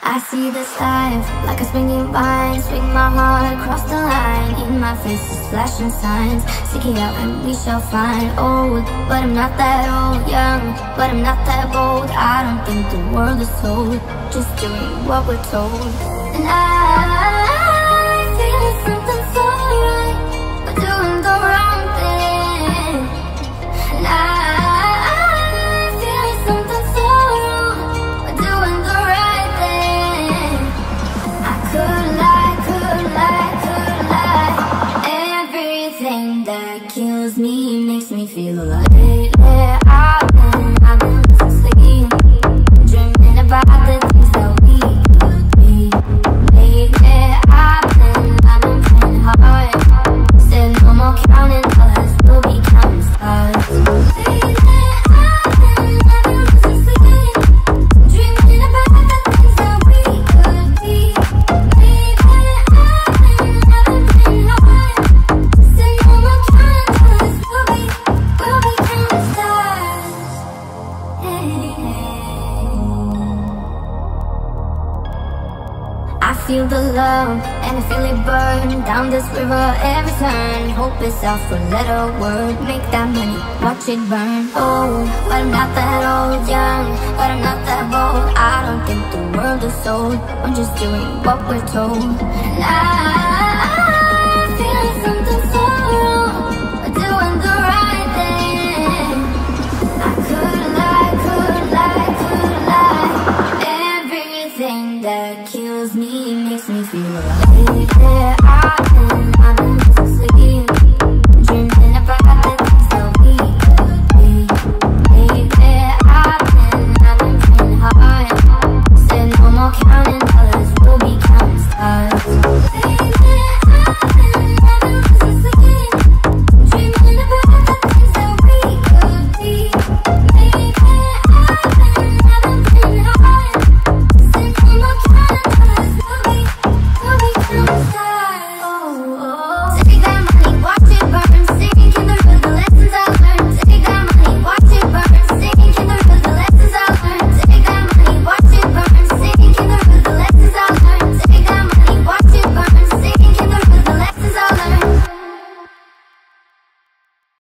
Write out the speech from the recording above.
I see this life like a swinging vine. Swing my heart across the line. In my face is flashing signs. Seek it out and we shall find. Old, but I'm not that old. Young, but I'm not that bold. I don't think the world is sold. Just doing what we're told. And I feel something so right, but doing the wrong thing. And I feel something so wrong, but doing the right thing. I could lie. Everything that kills me makes me feel alive. Lately I've been losing sleep, dreaming about the things that we could be. Lately I've been praying hard. Said no more counting dollars, we'll be counting stars. Lately I've been losing sleep, dreaming about the things that we could be. Lately I've been praying hard. Said no more counting dollars, we'll be counting stars. I feel the love and I feel it burn down this river every turn. Hope is out for letter word. Make that money, watch it burn. Old, but I'm not that old. Young, but I'm not that bold. I don't think the world is sold. I'm just doing what we're told. And